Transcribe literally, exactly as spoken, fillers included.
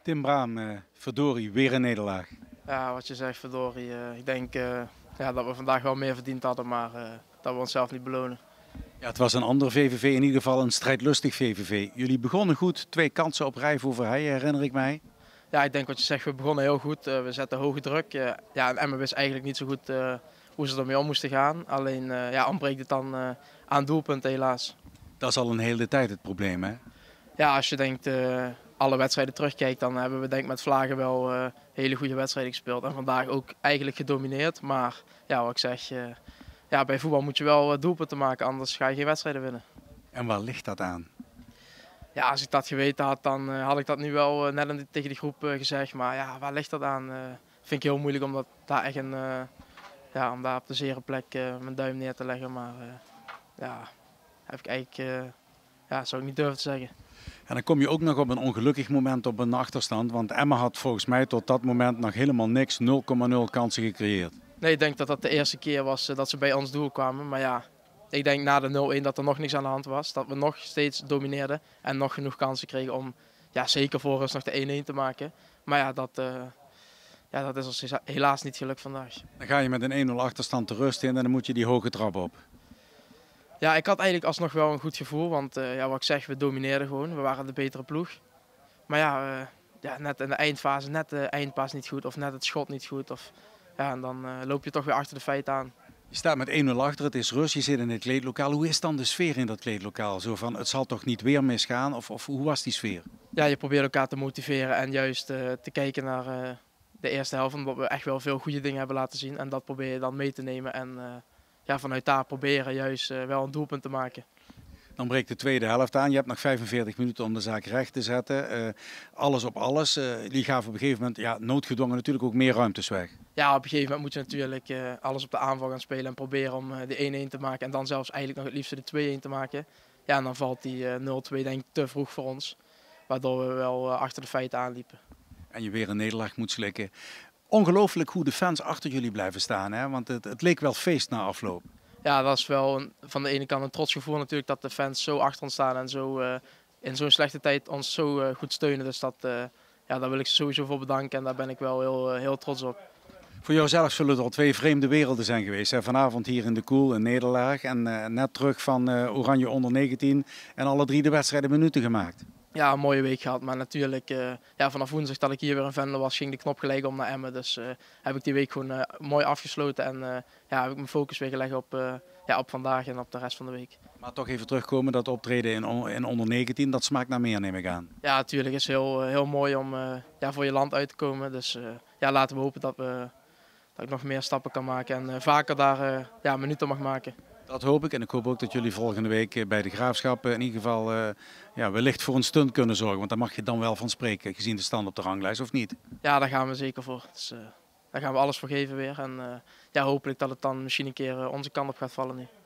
Tim Braam, uh, verdorie, weer een nederlaag. Ja, wat je zegt, verdorie. Uh, ik denk uh, ja, dat we vandaag wel meer verdiend hadden, maar uh, dat we onszelf niet belonen. Ja, het was een ander V V V, in ieder geval een strijdlustig V V V. Jullie begonnen goed, twee kansen op rij voor Verheijen, herinner ik mij. Ja, ik denk wat je zegt, we begonnen heel goed. Uh, we zetten hoge druk. Uh, ja, en Emmen wist eigenlijk niet zo goed uh, hoe ze ermee om moesten gaan. Alleen uh, ja, ontbreekt het dan uh, aan doelpunten helaas. Dat is al een hele tijd het probleem, hè? Ja, als je denkt, uh, alle wedstrijden terugkijkt, dan hebben we denk ik met Vlagen wel uh, hele goede wedstrijden gespeeld. En vandaag ook eigenlijk gedomineerd. Maar ja, wat ik zeg, uh, ja, bij voetbal moet je wel doelpunten maken, anders ga je geen wedstrijden winnen. En waar ligt dat aan? Ja, als ik dat geweten had, dan uh, had ik dat nu wel uh, net in, tegen de groep uh, gezegd. Maar ja, waar ligt dat aan? Uh, vind ik heel moeilijk om dat daar echt een, uh, ja, om daar op de zere plek uh, mijn duim neer te leggen. Maar uh, ja, heb ik eigenlijk, uh, ja, zou ik niet durven te zeggen. En dan kom je ook nog op een ongelukkig moment op een achterstand. Want Emmen had volgens mij tot dat moment nog helemaal niks, nul komma nul kansen gecreëerd. Nee, ik denk dat dat de eerste keer was uh, dat ze bij ons doel kwamen. Maar ja, ik denk na de nul-een dat er nog niks aan de hand was. Dat we nog steeds domineerden en nog genoeg kansen kregen om ja, zeker voor ons nog de een-een te maken. Maar ja, dat, uh, ja, dat is ons helaas niet gelukt vandaag. Dan ga je met een een-nul achterstand de rust in en dan moet je die hoge trap op. Ja, ik had eigenlijk alsnog wel een goed gevoel. Want uh, ja, wat ik zeg, we domineerden gewoon. We waren de betere ploeg. Maar ja, uh, ja net in de eindfase, net de eindpaas niet goed of net het schot niet goed. Of, ja, en dan uh, loop je toch weer achter de feiten aan. Je staat met een-nul achter, het is rust, je zit in het kleedlokaal. Hoe is dan de sfeer in dat kleedlokaal? Zo van, het zal toch niet weer misgaan? Of, of hoe was die sfeer? Ja, je probeert elkaar te motiveren en juist uh, te kijken naar uh, de eerste helft. Omdat we echt wel veel goede dingen hebben laten zien. En dat probeer je dan mee te nemen. En uh, ja, vanuit daar proberen juist uh, wel een doelpunt te maken. Dan breekt de tweede helft aan. Je hebt nog vijfenveertig minuten om de zaak recht te zetten. Uh, alles op alles. Uh, jullie gaven op een gegeven moment, ja, noodgedwongen natuurlijk ook meer ruimtes weg. Ja, op een gegeven moment moet je natuurlijk uh, alles op de aanval gaan spelen en proberen om uh, de een-een te maken. En dan zelfs eigenlijk nog het liefste de twee-een te maken. Ja, en dan valt die uh, nul-twee denk ik te vroeg voor ons. Waardoor we wel uh, achter de feiten aanliepen. En je weer een nederlaag moet slikken. Ongelooflijk hoe de fans achter jullie blijven staan, hè? Want het, het leek wel feest na afloop. Ja, dat is wel een, van de ene kant een trots gevoel natuurlijk dat de fans zo achter ons staan en zo uh, in zo'n slechte tijd ons zo uh, goed steunen. Dus dat, uh, ja, daar wil ik ze sowieso voor bedanken en daar ben ik wel heel, uh, heel trots op. Voor jouzelf zullen er al twee vreemde werelden zijn geweest. Hè? Vanavond hier in de Koel een nederlaag en uh, net terug van uh, Oranje onder negentien en alle drie de wedstrijden minuten gemaakt. Ja, een mooie week gehad, maar natuurlijk uh, ja, vanaf woensdag dat ik hier weer in Venlo was, ging de knop gelijk om naar Emmen. Dus uh, heb ik die week gewoon uh, mooi afgesloten en uh, ja, heb ik mijn focus weer gelegd op, uh, ja, op vandaag en op de rest van de week. Maar toch even terugkomen, dat optreden in, on in onder negentien, dat smaakt naar meer, neem ik aan. Ja, natuurlijk is het heel, heel mooi om uh, ja, voor je land uit te komen. Dus uh, ja, laten we hopen dat, we, dat ik nog meer stappen kan maken en uh, vaker daar uh, ja, minuten mag maken. Dat hoop ik en ik hoop ook dat jullie volgende week bij de Graafschap in ieder geval uh, ja, wellicht voor een stunt kunnen zorgen. Want daar mag je dan wel van spreken, gezien de stand op de ranglijst, of niet? Ja, daar gaan we zeker voor. Dus, uh, daar gaan we alles voor geven weer. En uh, ja, hopelijk dat het dan misschien een keer uh, onze kant op gaat vallen nu.